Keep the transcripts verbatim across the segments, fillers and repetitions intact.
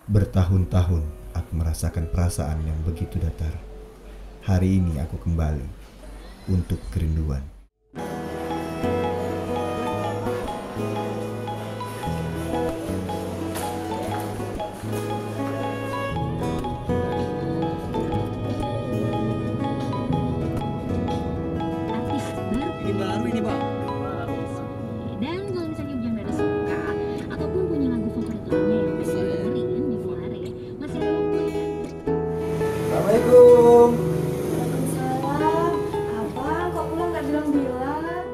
Bertahun-tahun aku merasakan perasaan yang begitu datar. Hari ini aku kembali untuk kerinduan. Ini baru ini bang. Dan kalau misalnya Ujang Dara suka ataupun punya lagu favorit lainnya yang bisa dengerin di Fuare, masih ada waktu ya. Assalamualaikum. Waalaikumsalam. Abang, kok pulang nggak bilang-bilang?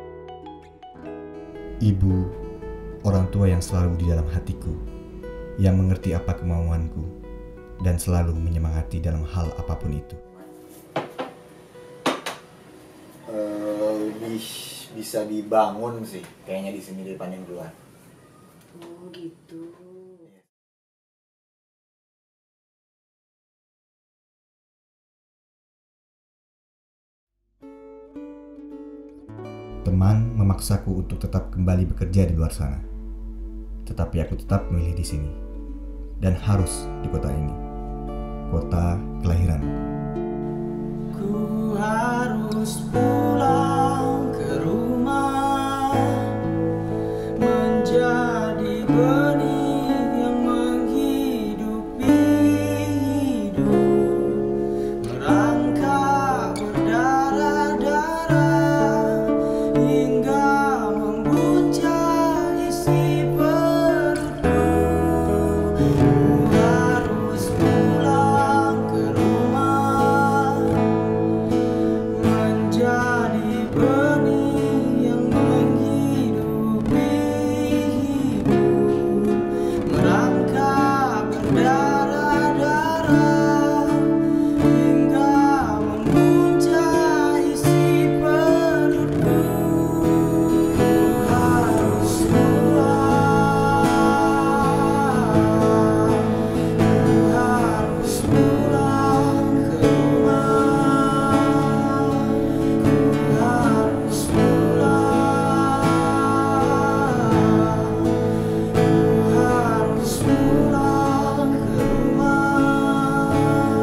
Ibu, orang tua yang selalu di dalam hatiku, yang mengerti apa kemauanku, dan selalu menyemangati dalam hal apapun itu. Eh, lebih bisa dibangun sih kayaknya di sini daripada yang luar. Oh gitu. Teman memaksaku untuk tetap kembali bekerja di luar sana. Tetapi aku tetap memilih di sini. Dan harus di kota ini. Kota kelahiranku. Ku harus pulang ke rumah, menjadi benih yang menghidupi hidup, merangkak berdarah-darah hingga membuncah isi perutku. Ku harus pulang ke rumah, menjadi benih yang menghidupi hidup, merangkak berdarah-darah hingga membuncah isi perutku. Ku harus pulang, ku harus pulang ke rumah, ku harus pulang, ku harus pulang ke rumah.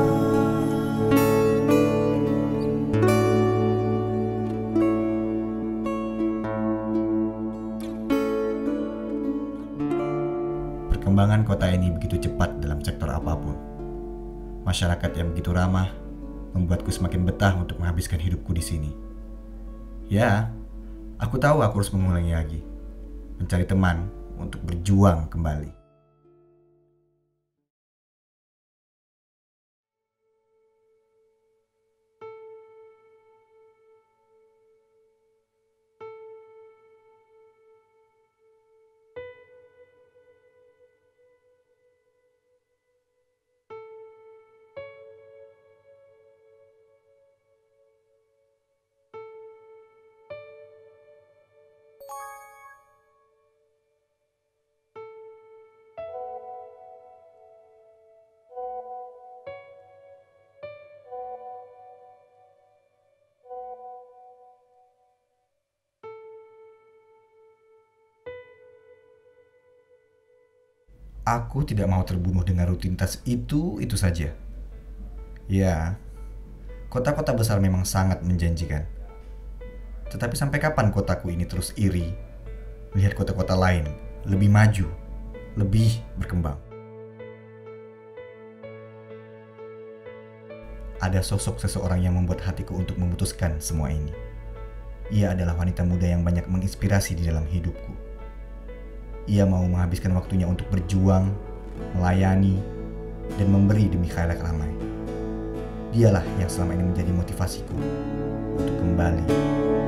Perkembangan kota ini begitu cepat dalam sektor apapun. Masyarakat yang begitu ramah membuatku semakin betah untuk menghabiskan hidupku di sini. Ya, aku tahu aku harus mengulangi lagi, mencari teman untuk berjuang kembali. Aku tidak mau terbunuh dengan rutinitas itu-itu saja. Ya, kota-kota besar memang sangat menjanjikan. Tetapi sampai kapan kotaku ini terus iri melihat kota-kota lain lebih maju, lebih berkembang? Ada sosok seseorang yang membuat hatiku untuk memutuskan semua ini. Ia adalah wanita muda yang banyak menginspirasi di dalam hidupku. Ia mau menghabiskan waktunya untuk berjuang, melayani, dan memberi demi khalayak ramai. Dialah yang selama ini menjadi motivasiku untuk kembali